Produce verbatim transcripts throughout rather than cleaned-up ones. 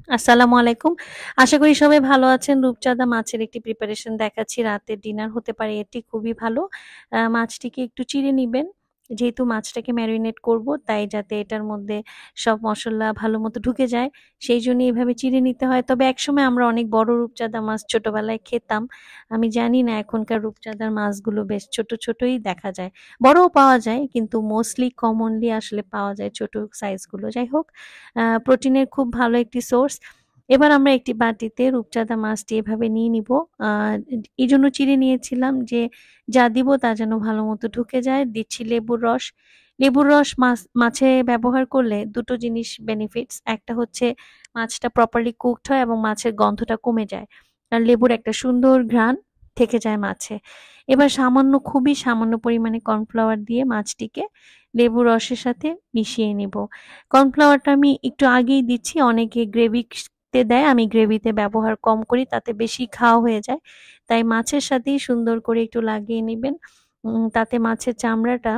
আসসালামু আলাইকুম। আশা করি সবাই ভালো আছেন। রূপচাঁদা মাছের একটি প্রিপারেশন দেখাচ্ছি। রাতের ডিনার হতে পারে এটি খুবই ভালো। আ মাছটিকে একটু চিড়ে নিবেন। যেহেতু মাছটাকে ম্যারিনেট করব তাই যাতে এটার মধ্যে সব মসলা ভালোমতো ঢুকে যায় সেইজন্য এভাবে চিড়ে নিতে হয়। তবে একসময় আমরা অনেক বড় রূপচাঁদা মাছ ছোটবেলায় খেতাম। আমি জানি না এখনকার রূপচাঁদার মাছগুলো বেশ ছোট, ছোটই দেখা যায়। বড়ও পাওয়া যায় কিন্তু মোস্টলি কমনলি আসলে পাওয়া যায় ছোট সাইজগুলো। যাই হোক, আ প্রোটিনের খুব ভালো একটি সোর্স। এবার আমরা একটি বাটিতে রূপচাঁদা মাছটি এভাবে নিয়ে নিব। আ এজন্য চিড়ে নিয়েছিলাম যে যা দিব তা যেন ভালোমতো ঢুকে যায়। দিচ্ছি লেবুর রস। লেবুর রস মাছ মাছে ব্যবহার করলে দুটো জিনিস বেনিফিটস। একটা হচ্ছে মাছটা প্রপারলি কুকড হয় এবং মাছের গন্ধটা কমে যায়। আর লেবুর একটা সুন্দর ঘ্রাণ থেকে যায় মাছে। এবার সামান্য খুবই সামান্য পরিমাণে কর্নফ্লাওয়ার দিয়ে মাছটিকে লেবুর রসের সাথে মিশিয়ে নিব। কর্নফ্লাওয়ারটা আমি একটু আগেই দিচ্ছি। অনেকে গ্রেভি তে দেয়, আমি গ্রেভিতে ব্যবহার কম করি, তাতে বেশি খাওয়া হয়ে যায়। তাই মাছের সাথেই সুন্দর করে একটু লাগিয়ে নিবেন। উম তাতে মাছের চামড়াটা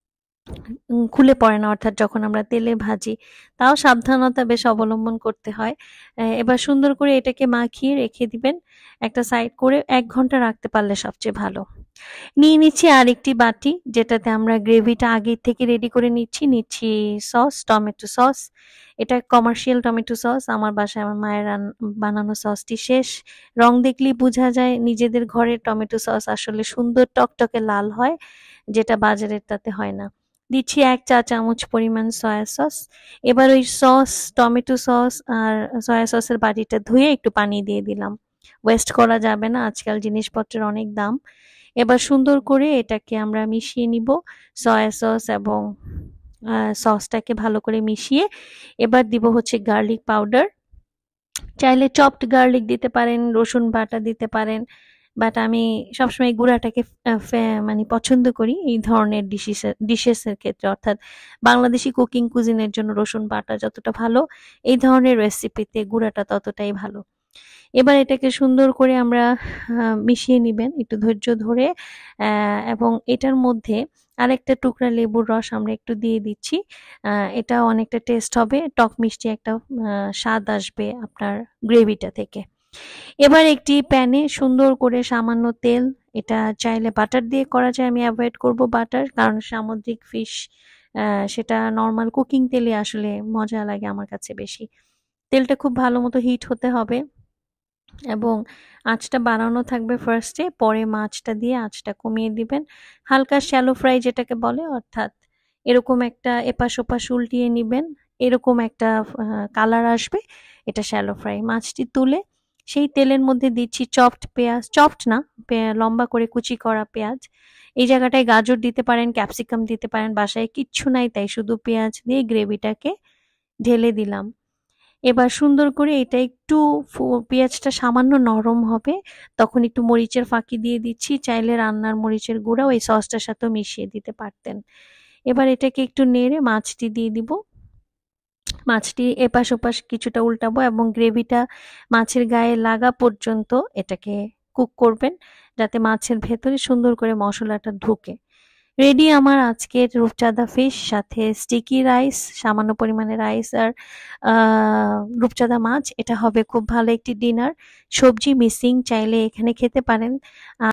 উম খুলে পড়ে না, অর্থাৎ যখন আমরা তেলে ভাজি। তাও সাবধানতা বেশ অবলম্বন করতে হয়। অ্যা এবার সুন্দর করে এটাকে মাখিয়ে রেখে দিবেন একটা সাইড করে। এক ঘন্টা রাখতে পারলে সবচেয়ে ভালো। নিয়ে নিচ্ছি আরেকটি বাটি যেটাতে আমরা গ্রেভিটা আগের থেকে রেডি করে নিচ্ছি। নিচ্ছি সস, টমেটো সস। এটা কমার্শিয়াল টমেটো সস। আমার বাসায় আমার মায়ের রান বানানো সসটি শেষ। রং দেখলেই বোঝা যায় নিজেদের ঘরের টমেটো সস আসলে সুন্দর টকটকে লাল হয়, যেটা বাজারের তাতে হয় না। দিচ্ছি এক চা চামচ পরিমাণ সয়া সস। এবার ওই সস, টমেটো সস আর সয়া সসের বাটিটা ধুয়ে একটু পানি দিয়ে দিলাম। ওয়েস্ট করা যাবে না, আজকাল জিনিসপত্রের অনেক দাম। এবার সুন্দর করে এটাকে আমরা মিশিয়ে নিব। সয়া সস এবং আ সসটাকে ভালো করে মিশিয়ে এবার দিব হচ্ছে গার্লিক পাউডার। চাইলে চপড গার্লিক দিতে পারেন, রসুন বাটা দিতে পারেন। বাট আমি সবসময় গুঁড়াটাকে আ ফে মানে পছন্দ করি এই ধরনের ডিশিসে ডিশেস এর ক্ষেত্রে। অর্থাৎ বাংলাদেশি কুকিং কুজিনের জন্য রসুন বাটা যতটা ভালো, এই ধরনের রেসিপিতে গুঁড়াটা ততটাই ভালো। এবার এটাকে সুন্দর করে আমরা আ মিশিয়ে নিবেন একটু ধৈর্য ধরে। অ্যা এবং এটার মধ্যে আরেকটা টুকরা লেবুর রস আমরা একটু দিয়ে দিচ্ছি। আ এটা অনেকটা টেস্ট হবে। টক মিষ্টি একটা আ স্বাদ আসবে আপনার গ্রেভিটা থেকে। এবার একটি প্যানে সুন্দর করে সামান্য তেল, এটা চাইলে বাটার দিয়ে করা যায়, আমি এভয়েড করব বাটার, কারণ সামুদ্রিক ফিশ আ সেটা নরমাল কুকিং তেলে আসলে মজা লাগে আমার কাছে বেশি। তেলটা খুব ভালো মতো হিট হতে হবে এবং আঁচটা বাড়ানো থাকবে ফার্স্টে, পরে মাছটা দিয়ে আঁচটা কমিয়ে দিবেন। হালকা শ্যালো ফ্রাই যেটাকে বলে, অর্থাৎ এরকম একটা এপাশ ওপাশ উল্টিয়ে নিবেন। এরকম একটা আ কালার আসবে, এটা শ্যালো ফ্রাই। মাছটি তুলে সেই তেলের মধ্যে দিচ্ছি চপড পেঁয়াজ, চপড না, পে লম্বা করে কুচি করা পেঁয়াজ। এই জায়গাটায় গাজর দিতে পারেন, ক্যাপসিকাম দিতে পারেন, বাসায় কিচ্ছু নাই তাই শুধু পেঁয়াজ দিয়ে গ্রেভিটাকে ঢেলে দিলাম। এবার সুন্দর করে এটা একটু ফু পেঁয়াজটা সামান্য নরম হবে, তখন একটু মরিচের ফাঁকি দিয়ে দিচ্ছি। চাইলে রান্নার মরিচের গুঁড়া ওই সসটার সাথেও মিশিয়ে দিতে পারতেন। এবার এটাকে একটু নেড়ে মাছটি দিয়ে দিব। মাছটি এপাশ ওপাশ কিছুটা উল্টাবো এবং গ্রেভিটা মাছের গায়ে লাগা পর্যন্ত এটাকে কুক করবেন, যাতে মাছের ভেতরে সুন্দর করে মশলাটা ঢুকে। রেডি আমার আজকের রূপচাঁদা ফিশ, সাথে স্টিকি রাইস, সামান্য পরিমাণে রাইস আর আ রূপচাঁদা মাছ। এটা হবে খুব ভালো একটি ডিনার। সবজি মিসিং, চাইলে এখানে খেতে পারেন। আ